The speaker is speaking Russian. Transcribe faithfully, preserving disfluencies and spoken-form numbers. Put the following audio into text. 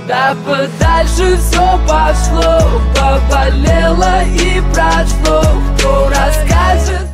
Да подальше все пошло, поболело и прошло. Кто расскажет?